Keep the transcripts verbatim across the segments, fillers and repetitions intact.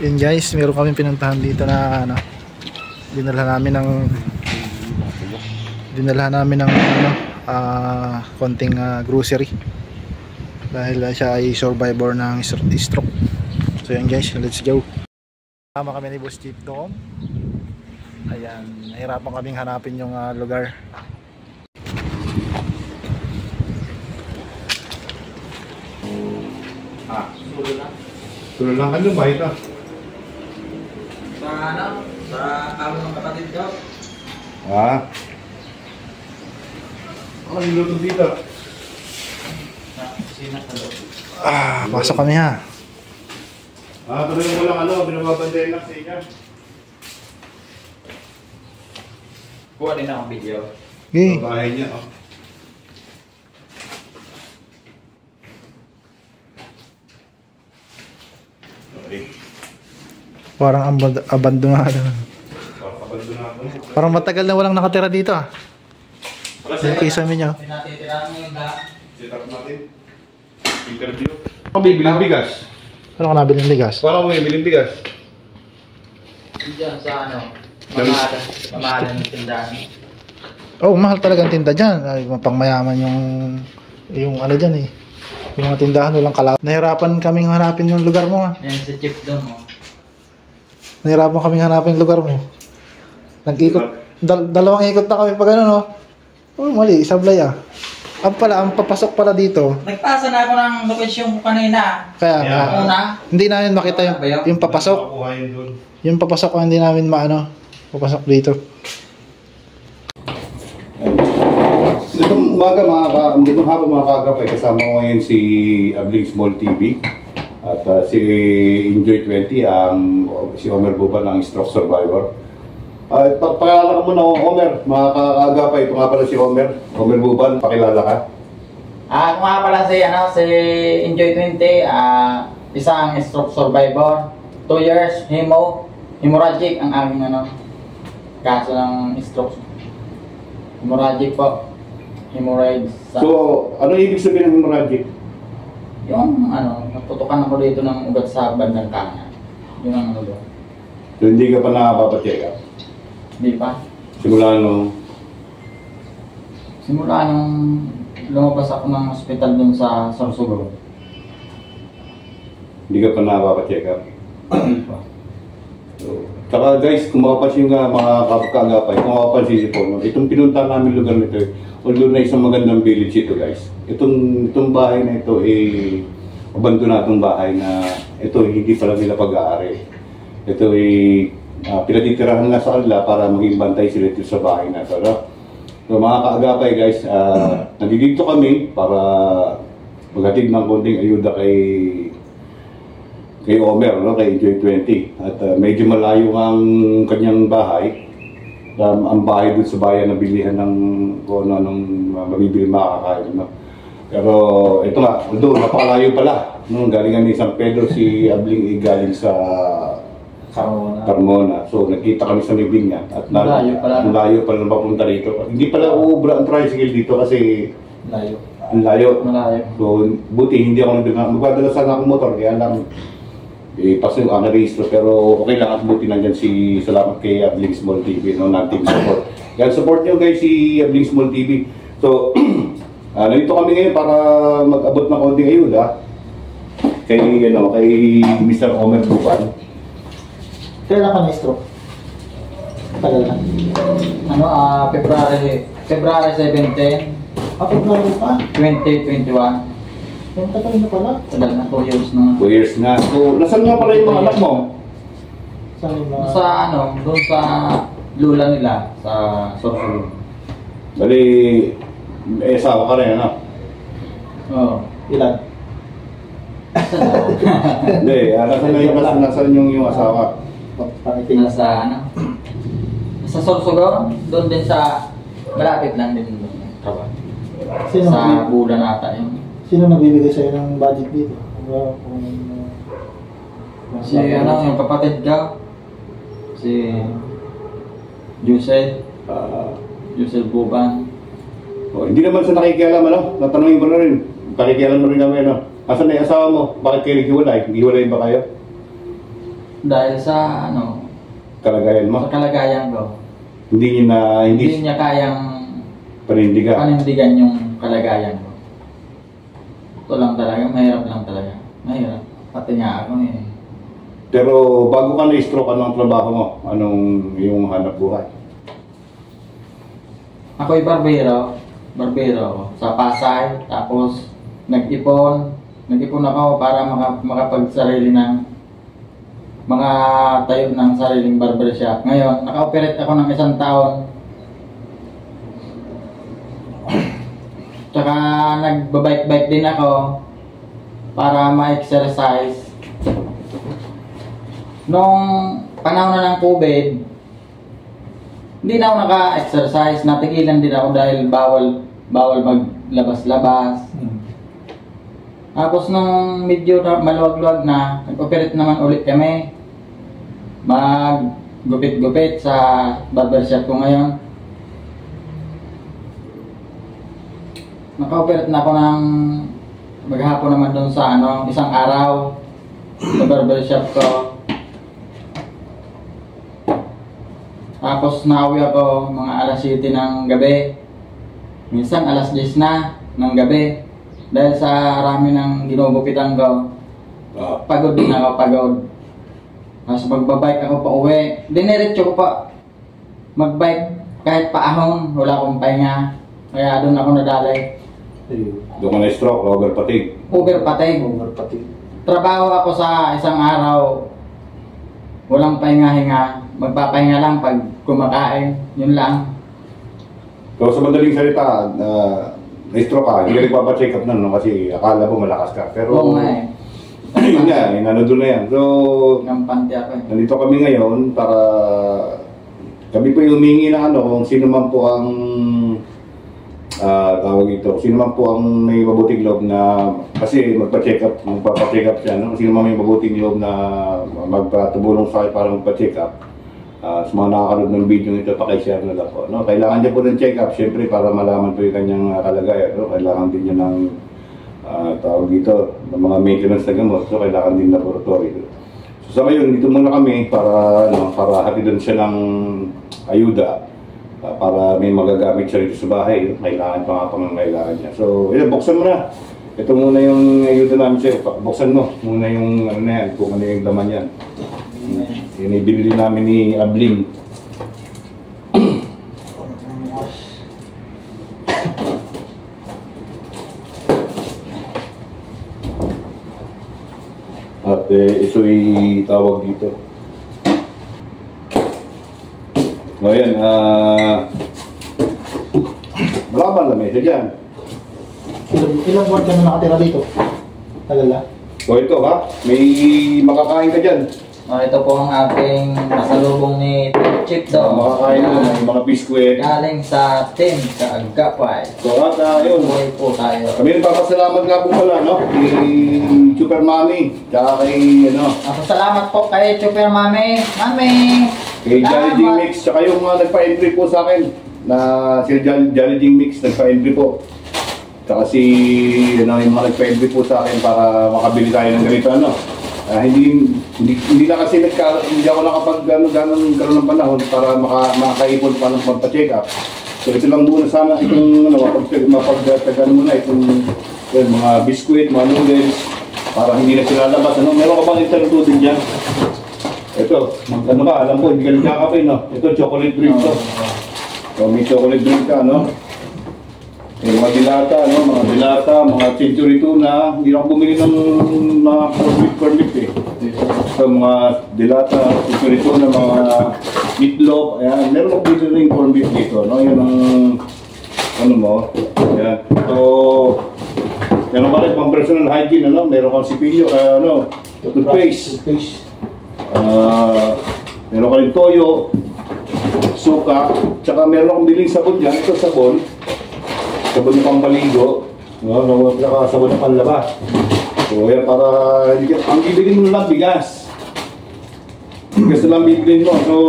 Yun guys, meron kami pinuntahan dito na ano, dinala namin ng dinala namin ng ano, uh, konting uh, grocery dahil uh, siya ay survivor ng stroke. So yan guys, let's go. Tama kami ni Boss Chief doon. Ayan, nahirapan kaming hanapin yung uh, lugar. Ah, sulo lang. Sulo lang, ano ba ito? Sa ano? Sa kamo ng kapatid ko. Ah. Ano niluto dito? Sa kusina sa loob. Ah, pasok kami ha. Ah, tuloy mo lang ano, binababantayan lang sa inyo. Kuha din akong video. Okay. Sa bahay niya, oh. Okay. Parang aband abandonado. Parang abandonado. Parang matagal na walang nakatira dito ah. Yung kaysa ninyo. Pinatitirahan mo yung lahat. Set up natin. Interview. Ako bibiling bigas. Ano ka nabili ng bigas? Parang mo bibiling bigas. Diyan sa ano? Mamahalan. Mamahalan ng tindahan. Oh, mahal talaga ang tinda dyan. Ay, pangmayaman yung yung ano dyan eh. Yung mga tindahan, walang kalap. Nahirapan kaming hanapin yung lugar mo ha. Yan si Chief doon mo. Nahirapan kaming hanapin yung lugar mo. Nag-ikot. Dal dalawang ikot na kami pag ano no. Oh, mali. Sablay ah. Ang pala, ang papasok pala dito. Nagpasa na ako ng lokasyon ko kanina. Kaya nga. Yeah. Una. Hindi namin makita yung, yung papasok. Makukuha yun doon. Yung papasok ko hindi namin maano. Papasok dito. Itong umaga mga ka, itong hapon mga kagapay, kasama ko ngayon si Abling Small T V at uh, si Enjoy twenty, ang um, si Homer Buban, ang stroke survivor. Uh, pakilala ka muna, Homer, mga kagapay, ito nga pala si Homer, Homer Buban, pakilala ka. Ah, ako nga pala si, ano, si Enjoy twenty, ah, isang stroke survivor. two years, hemo, hemorrhagic ang aming ano, kaso ng stroke. Hemorrhagic po. Hemorrhoids. Sa, So, ano ibig sabihin ng hemorrhagic? yung ano, naputukan ako dito ng ugat sa bandang kanan. Yun ang ano doon. So, hindi ka pa nakapapa-check up? Di pa. Simula nung... Simula nung lumabas ako ng hospital dun sa Sorsogon. Hindi ka pa nakapapa-check up? Di pa. So, tsaka guys, kung makapansin nga mga kagapay, kung makapansin si Pono, itong pinunta namin lugar nito, although na isang magandang village ito guys, itong, itong bahay na ito eh, abandonadong bahay na ito hindi pala nila pag-aari. Ito ay uh, pinatitirahan na sa kanila para maging bantay sila dito sa bahay na ito. No? So mga kaagapay guys, uh, nandito kami para maghatid ng konting ayuda kay kay Homer, no? Kay Enjoy twenty. At uh, medyo malayo ang kanyang bahay. Um, ang bahay doon sa bayan na bilihan ng kung ano, ng uh, mabibili makakain. No? Pero ito nga, doon, napakalayo pala. No? Galing kami San Pedro, si Abling eh, galing sa Carmona. Carmona. So nakita kami sa Libing niya. At na, Layo pala. layo pala na papunta rito. Hindi pala uubra ang tricycle dito kasi Layo. ang layo. Malayo. So buti hindi ako nagdala. Magpadala sana akong motor, kaya lang eh, paso yung ang registro, pero okay lang at buti nandyan si, salamat kay Abling Small T V, no, ng team support. Yan, support nyo guys si Abling Small T V. So, uh, nandito kami ngayon para mag-abot ng konting ayuda kay, ano, kay Mister Homer Buban. Kailan ka na-stroke? Tagal na. Ano, ah, February, February seventeen. Ah, February pa? twenty twenty-one. Yung tagal na pala. Tagal na, two years na. two years na. So, nasan nga pala yung mga anak mo? Saan yung mga... Sa ano, doon sa lula nila, sa Sorsogon. Bali, eh, asawa ka rin, ano? Oo. Ilan? Hindi, uh, nasan na yung, nasan yung, yung asawa? Pangipin sa ano? Sa Sorsogon, doon din sa, malapit lang din doon. Trabaho. Sino Sa nagbibigay, bulan ata yun. sino nagbibigay sa'yo ng budget dito? Kung, kung, Si ano, yung kapatid ka, si Yusel, Uh, Yusel Buban. oh, hindi naman sa nakikialam, ano? Natanongin ko na rin. Nakikialam na rin kami, ano? Asan na yung asawa mo? Bakit kayo naghiwalay? Naghiwalay ba kayo? Dahil sa ano, Kalagayan mo? sa kalagayan ko. Hindi niya na, hindi, Hindi niya kayang panindigan. panindigan yung kalagayan ko. Ito lang talaga, mahirap lang talaga. Mahirap. Pati nga ako eh. Pero bago ka na-stroke, anong trabaho mo? Anong yung hanap buhay? Ako'y barbero. Barbero ako. Sa Pasay. Tapos nag-ipon. Nag-ipon ako para maka, makapagsarili ng mga tayo ng sariling barbershop. Ngayon, naka-operate ako ng isang taon. Tsaka nagbabike-bike din ako para ma-exercise. Nung panahon na ng COVID, hindi na ako naka-exercise. Natigilan din ako dahil bawal bawal maglabas-labas. Tapos nung medyo na maluwag-luwag na, nag-operate naman ulit kami. Mag-gupit-gupit sa barbershop ko ngayon. Naka-operate na ako ng maghapon naman doon sa ano, isang araw sa barbershop ko. Tapos nauwi ako mga alas siyete ng gabi. Minsan alas diyes na ng gabi. Dahil sa rami ng ginugupitan ko, pagod din ako, pagod. Tapos magbabike ako pa uwi. Diniretso ko pa magbike kahit paahon, wala akong pahinga. Kaya doon ako nadalay. Doon ka na-stroke, over fatigue. Uber patay. Over pati. Trabaho ako sa isang araw, walang pahinga-hinga. Magpapahinga lang pag kumakain, yun lang. So sa madaling salita, uh, na-stroke ka, hindi ka nagpapacheck up na, no? Kasi akala mo malakas ka. Pero Oo nga eh. yun nga, eh, nano doon na yan. So, Gampante ako eh. nandito kami ngayon para kami po yung humingi na ano, kung sino man po ang uh, tawag ito, sino man po ang may mabuting loob na, kasi magpa-check up, magpa-check up siya, no? Sino man may mabuting loob na magpatubulong sa akin para magpa-check up. Uh, sa mga nakakaroon ng video nito, pakishare na lang po. No? Kailangan niya po ng check-up, syempre, para malaman po yung kanyang uh, kalagayan. No? Kailangan din niya ng uh, tawag dito, ng mga maintenance na gamot. So, kailangan din laboratory. So, sa ngayon, dito muna kami para, ano, para hatidan siya ng ayuda uh, para may magagamit siya rito sa bahay. Kailangan pa nga pangangailangan niya. So, yun, buksan mo na. Ito muna yung ayuda namin siya. Buksan mo muna yung ano na yan, kung ano yung laman yan. Yun ay binili namin ni Abling. At eh, ito ay tawag dito. O yan, ah... baka ba lamesa dyan? Ilang, ilang buwan ka na nakatira dito? Tagal na? O ito ha, may makakain ka dyan. Oh, ito po ang ating nasalubong ni Chip Uh, Do. makakain mo, may mga biskwit. Galing sa team sa Agapay. So at uh, yun, Buhay po tayo. kami nagpapasalamat nga po pala, no? Kay Super Mami, tsaka kay, ano, Ako salamat po kay Super Mami. Mami! kay Jolly Jing Salamat. Mix, tsaka yung uh, nagpa-entry po sa akin, na si Jolly, Jolly Jing Mix, nagpa-entry po. Tsaka si, ano, yung mga nagpa-entry po sa akin para makabili tayo ng ganito, ano. Uh, hindi, hindi, hindi na kasi nagka, hindi ako nakapag, ano, ganun, ganun ng panahon para maka, makaipon pa ng pagpa-check up. So ito lang muna sana itong, ano, mapag, mapag-tagan muna itong, yun, mga biskuit, mga noodles, para hindi na sila labas. Ano, meron ka bang interlude din dyan? Ito, mag, ano ka, alam ko, hindi ka nagkakape, no? Ito, chocolate drink to. So may chocolate drink ka, no? Yung mga dilata, no? Mga dilata, mga century tuna, hindi ako bumili ng mga permit permit eh. So mga dilata, century tuna, mga meatloaf, ayan. Meron ako dito rin corn beef dito, no? Yan ang, ano mo, ayan. So, meron ka rin pang personal hygiene, ano? Meron kang sipilyo, uh, ano, toothpaste. Toothpaste. Uh, meron ka rin toyo, suka, tsaka meron akong biling sabon dyan. Ito sabon. Sabon na pampaligo, no, no, saka sabon na panlaba. So, yan para, ang bibigyan mo na lang bigas. Bigas na lang bibigyan mo. So,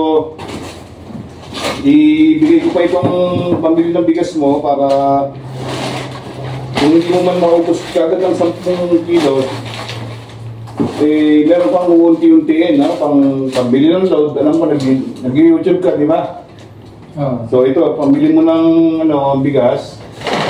ibigay ko pa itong pambili ng bigas mo para kung hindi mo man maubos kagad ng sampung kilo, eh, meron pang uunti-untiin, no? Pang pambili ng load, alam mo, nag- nag-YouTube ka, di ba? Oh. So ito, pambili mo ng ano, bigas.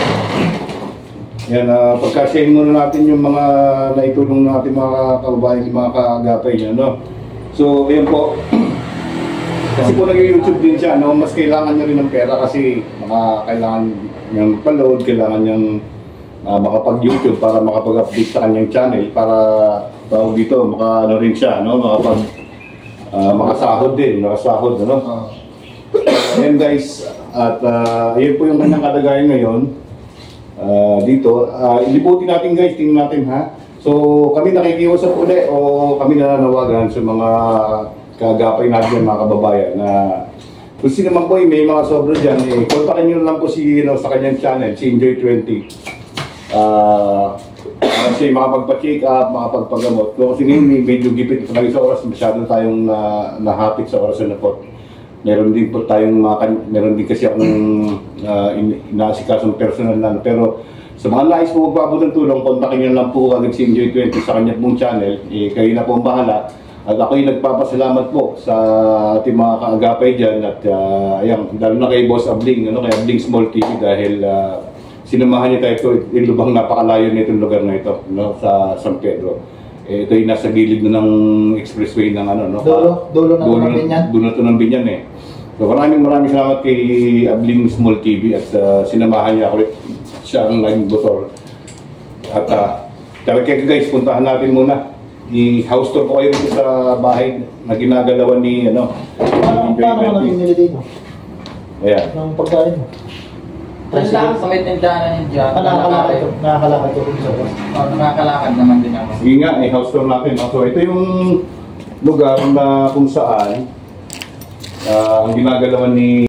Yan, uh, pagkasyahin muna natin yung mga naitulong natin mga kababayan, yung mga kaagapay niya, no? So, ayan po. Kasi po nag-YouTube din siya, no? Mas kailangan niya rin ng pera kasi mga kailangan niyang pa-load, kailangan niyang uh, makapag-YouTube para makapag-update sa kanyang channel para tawag dito, maka ano rin siya, no? Makapag uh, makasahod din, makasahod, ano? Oh. Ayan guys, at uh, ayan po yung kanyang kalagayan ngayon. Uh, dito, uh, ilibutin natin guys, tingnan natin ha. So kami nakikiusap ulit o kami nananawagan sa mga kaagapay natin, mga kababayan na kung sino man po may mga sobra dyan, eh, kontakin nyo lang po si, you know, sa kanyang channel, si Enjoy twenty. Uh, kasi makapagpa-check up, makapagpagamot. So, kasi ngayon may medyo gipit talaga sa oras, masyado tayong na, nahapit sa oras na po. Meron din po tayong mga, meron din kasi akong uh, inaasikasong personal na, pero sa mga nais po magpabot ng tulong, kontakin nyo lang po agad si Enjoy twenty sa kanya pong channel, eh, kayo na po ang bahala. At ako'y nagpapasalamat po sa ating mga kaagapay dyan at uh, ayan, lalo na kay Boss Abling, ano, kay Abling Small T V dahil uh, sinamahan niya tayo ito, yung lubang napakalayo nitong lugar na ito, no, sa San Pedro. Eh, ito yung nasa gilid na ng expressway ng ano, no? Dulo, dulo na dulo, ng Binyan. Dulo na ito ng Binyan eh. So maraming maraming salamat kay Abling Small T V at uh, sinamahan niya ako, siya ang naging motor. At uh, sabi kayo guys, puntahan natin muna. I-house tour ko kayo dito sa bahay na ginagalawan ni ano. Paano paano ka namimili dito? Ayan. Ng pagkain mo? Tapos lang sa may tindahan niya dyan. Ah, nakakalakad to. Nakakalakad to sa oras. Oh, nakakalakad naman din ako. Sige nga, i-house tour natin. So ito yung lugar na kung saan uh, ang ginagalawan ni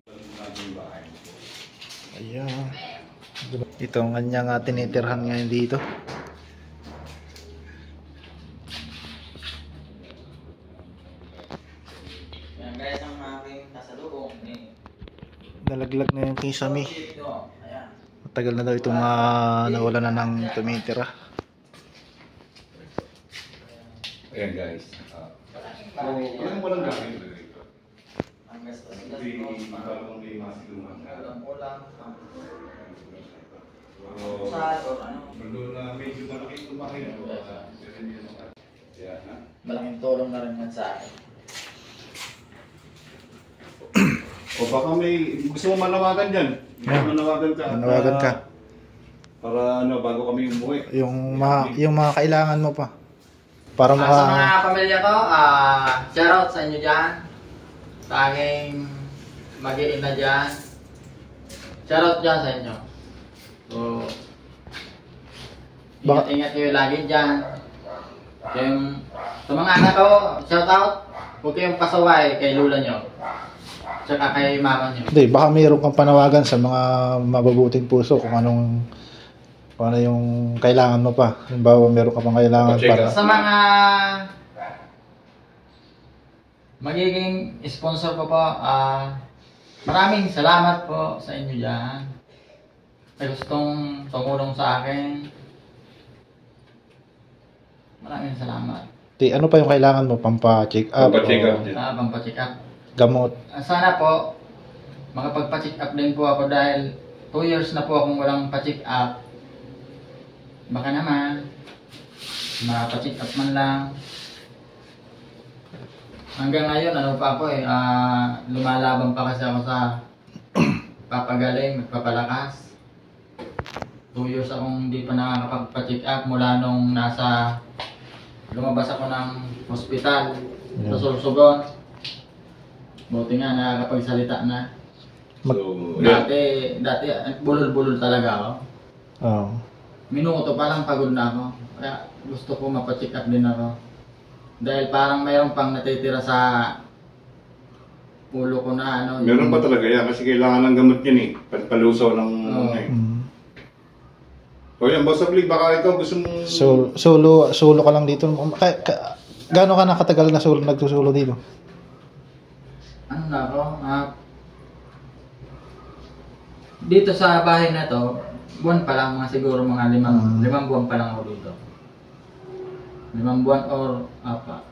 Ayan. Ito ang kanyang uh, tinitirhan ngayon dito. Yan guys, ang aking kasalubong. Eh. Nalaglag na yung kisame. Ayan. Matagal na daw itong uh, nawala na ng tumitira. Ayan guys. Uh, walang walang gamit dito. Ang gastos ng Hindi gastos. parang may masiluman ka. Ulam-ulam. So, Sal or ano. Mundo na medyo malaki tumakin. Yan ha. Malaking tulong na rin yan sa akin. O baka may gusto mo manawagan dyan. Yeah. Manawagan ka. Manawagan ka. Para ano, bago kami umuwi. Yung mga, yung mga kailangan mo pa. Para Ah, maka... sa mga pamilya ko, ah, shoutout sa inyo dyan. Sa aking mag-iina dyan. Shoutout dyan sa inyo. So, Baka- ingat-ingat kayo lagi dyan. Yung, sa mga anak ko, shoutout. Huwag kayong pasaway kay lula nyo. Tsaka kay mama nyo. Hindi, baka mayroon kang panawagan sa mga mababuting puso kung anong kung ano yung kailangan mo pa. Halimbawa, meron ka pang kailangan Check para... out. Sa mga magiging sponsor ko po, ah, maraming salamat po sa inyo dyan. May gustong tumulong sa akin. Maraming salamat. Di, ano pa yung kailangan mo? Pampa-check up? Pampa-check up o din. Sa pampacheck up. Gamot? Ah, sana po, makapagpa-check up din po ako dahil two years na po akong walang pa-check up. Baka naman, makapacheck up man lang. Hanggang ngayon, ano pa ako eh, ah, lumalaban pa kasi ako sa papagaling, magpapalakas. Two years akong hindi pa nakakapagpa-check up mula nung nasa, lumabas ako ng hospital sa Sorsogon. Buti nga, nakakapagsalita na. So, yeah. Dati, dati, bulol-bulol talaga ako. Oo. Minuto pa lang pagod na ako. Kaya gusto ko mapacheck up din ako. Dahil parang mayroon pang natitira sa ulo ko na ano. Meron pa talaga yan kasi kailangan ng gamot yan eh. Palusaw ng... Oo. eh. Mm. O yan, Boss Ablig, baka ikaw gusto mong... So, solo, solo ka lang dito. Ka, ka, gaano ka nakatagal na solo, nagsusulo dito? Ano na ako? Ah, dito sa bahay na to, buwan pa lang, mga siguro mga limang, Mm. limang buwan pa lang ako dito. limang buwan or apat.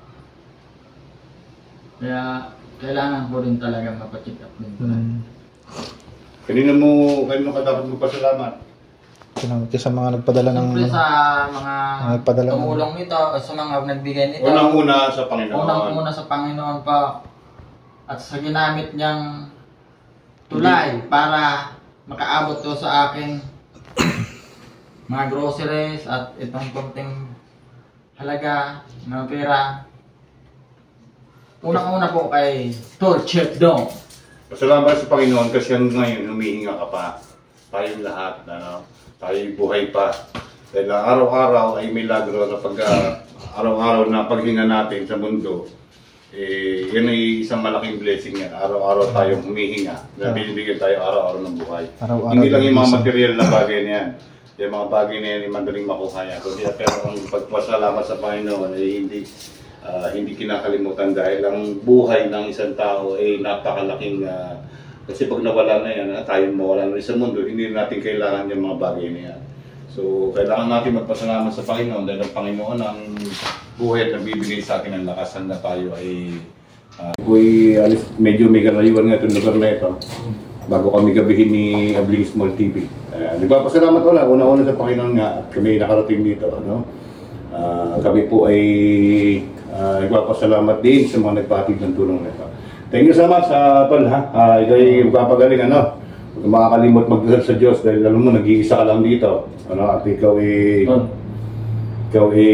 Kaya kailangan ko rin talaga mapacheck up din. Hmm. Kanina mo, kanina ka dapat magpasalamat. Salamat kayo sa mga nagpadala ng... Siyempre sa mga nagpadala ng- tumulong nito, sa mga nagbigay nito. Unang-una sa Panginoon. Unang-una sa Panginoon pa. At sa ginamit niyang tulay para makaabot to sa akin mga groceries at itong konting halaga ng pera. Unang-una po kay Tol Chef Dong. Pasalamat sa Panginoon kasi hanggang ngayon humihinga ka pa. Tayong lahat, ano, tayo'y buhay pa. Dahil araw-araw ay milagro na pag uh, araw-araw na paghinga natin sa mundo, eh, yan ay isang malaking blessing yan. Araw-araw tayong humihinga na binibigyan tayo araw-araw ng buhay. Araw-araw Hindi lang yung mga isang- material na bagay na yan. Yung mga bagay na yan ay madaling makuha yan. Kundi pero ang pagpasalamat sa Panginoon ay hindi ah, hindi kinakalimutan dahil ang buhay ng isang tao ay napakalaking ah, kasi pag nawala na yan, ah, tayo mawala na rin sa mundo, hindi natin kailangan yung mga bagay na yan. So, kailangan natin magpasalamat sa Panginoon dahil ang Panginoon ang buhay at nagbibigay sa atin ng lakas na tayo ay uh, Uy, alis, medyo may kalayuan nga itong lugar na ito bago kami gabihin ni Abling Small T V. Uh, nagpapasalamat wala, una-una sa Panginoon nga at kami nakarating dito. Ano? Uh, kami po ay uh, nagpapasalamat din sa mga nagpatid ng tulong nito. Thank you so much, uh, Tol. Ha? Uh, ikaw ay magpapagaling, ano? Huwag kang makakalimot magdasal sa Diyos dahil alam mo, nag-iisa ka lang dito. Ano? At ikaw ay... Ikaw ay...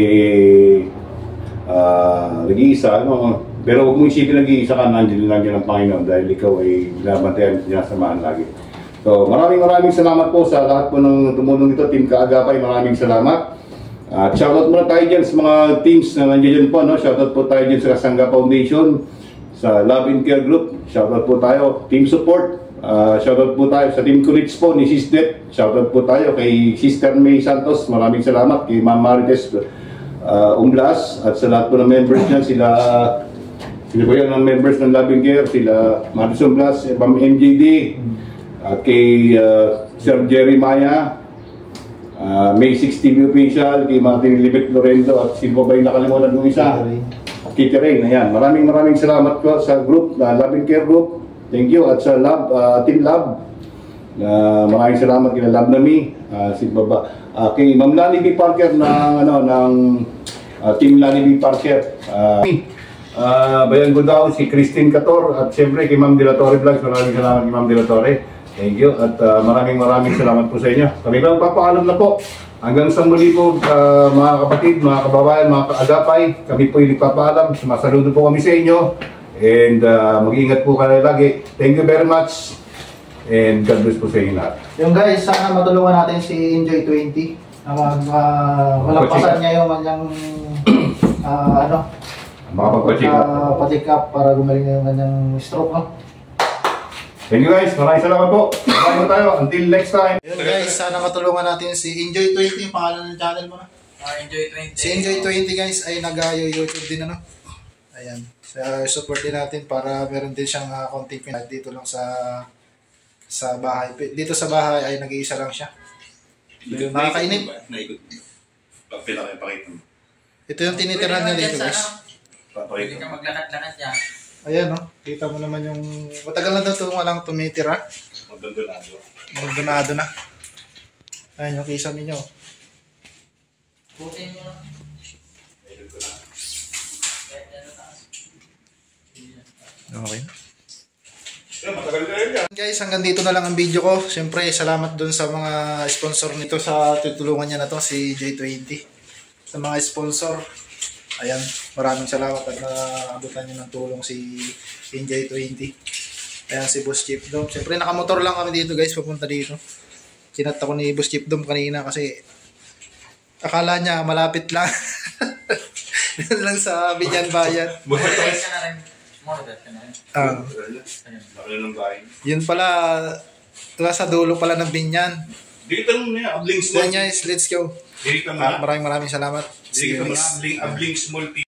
Uh, nag-iisa, ano? Pero huwag mo isipin nag-iisa ka, nandiyan lang yan ang Panginoon dahil ikaw ay binabantayan, sinasamahan lagi. So, maraming maraming salamat po sa lahat po ng tumulong ito, Team Kaagapay, maraming salamat. At uh, shoutout muna tayo dyan sa mga teams na nandiyan po, no? Shoutout po tayo dyan sa Kasangga Foundation, sa Love and Care Group, shoutout po tayo, Team Support, uh, shoutout po tayo sa Team Courage po ni Sisdet, shoutout po tayo kay Sister May Santos, maraming salamat, kay Ma'am Marites uh, Umblas, at sa lahat po ng members dyan, sila, sila po yan ang members ng Love and Care, sila Marites Umblas, Ma'am M J D, at kay uh, Sir Jeremiah, Uh, May sixth T V official, kay Martin Libet Lorenzo at sino ba yung nakalimutan ng isa? Kitty Rain. Ayan. Maraming maraming salamat ko sa group, uh, Love and Care Group. Thank you. At sa Love, uh, Team Love. Uh, maraming salamat kay Love Nami. Uh, si Baba. Uh, kay Ma'am Lani B. Parker ng, ano, ng uh, Team Lani B. Parker. Uh, uh, Bayan Gudao, si Christine Cator. At siyempre kay Ma'am De La Torre Vlogs. Maraming salamat kay Ma'am De La Torre. Thank you at uh, maraming maraming salamat po sa inyo. Kami lang papaalam na po. Hanggang sa muli po uh, mga kapatid, mga kababayan, mga kaagapay, kami po yung nagpapaalam. Sumasaludo po kami sa inyo. And uh, mag-iingat po kayo lagi. Thank you very much. And God bless po sa inyo lahat. Yung guys, sana matulungan natin si Enjoy twenty. Na mag, uh, malampasan niya yung kanyang uh, ano, Makapagpa-check up. uh, pa-check up para gumaling na yung kanyang stroke. No? Thank you guys. Maraming salamat po. Bye po tayo. Until next time. Yun guys, sana matulungan natin si Enjoy twenty, yung pangalan ng channel mo na. Uh, enjoy twenty. Si Enjoy twenty guys ay nag-YouTube din, ano. Ayan. So, support din natin para meron din siyang uh, konting pinag dito lang sa sa bahay. Dito sa bahay ay nag-iisa lang siya. Nakakainip. Naikot. Pagpila kayo pakita mo. Ito yung tinitirahan niya dito guys. Pwede ka maglakad-lakad niya. Ayan, no? Kita mo naman yung... Matagal na daw ito walang tumitira. Magdondonado. Magdonado na. Ayan yung kisam ninyo. Putin mo. Okay. Yeah, matagal na rin yan. Guys, hanggang dito na lang ang video ko. Siyempre, salamat dun sa mga sponsor nito sa tutulungan niya na to, si J twenty. Sa mga sponsor. Ayan, maraming salamat at naabutan niyo ng tulong si Enjoy twenty. Ayan si Boss Chief Dom. Siyempre nakamotor lang kami dito guys, papunta dito. Chinat ako ni Boss Chief Dom kanina kasi akala niya malapit lang. Doon lang sa Binyan Bayan. Monetize ka na rin. Monetize ka na rin. Ah, Nakala ng bahay. yun pala, nasa dulo pala ng Binyan. Dito mo na yan. Abling So small. guys, let's go. Dito mo Ah, na. maraming maraming salamat. See Dito you mo na. guys. Abling, abling small.